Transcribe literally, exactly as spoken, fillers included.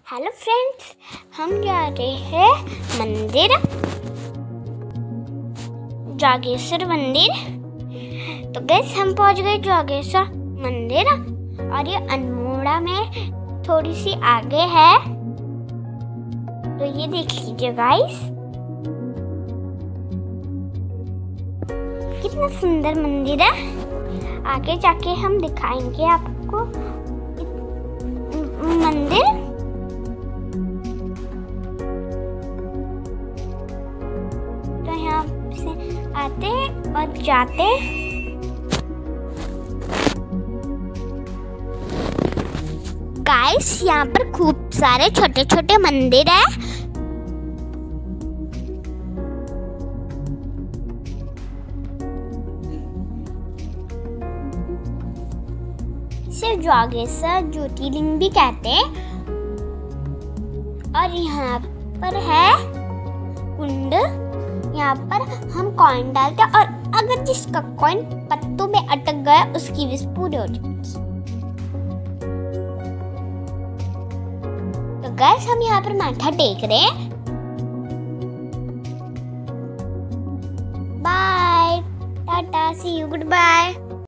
Hello friends, हम जा रहे हैं मंदिर, जागेश्वर मंदिर। तो गैस हम पहुंच गए जागेश्वर मंदिर और ये अल्मोड़ा में थोड़ी सी आगे है। तो ये देख लीजिए गाइस, कितना सुंदर मंदिर है। आगे जाके हम दिखाएंगे आपको मंदिर। तो यहाँ से आते और जाते। गाइस यहाँ पर खूब सारे छोटे छोटे मंदिर है। इसे जागेश्वर ज्योतिर्लिंग भी कहते हैं। और यहाँ पर है कुंड, यहाँ पर हम कॉइन डालते हैं और अगर जिसका कॉइन पत्तों में अटक गया उसकी विश पूरी हो जाती है। तो गाइस हम यहाँ पर माथा टेक रहे हैं। Bye, tata, see you, good bye.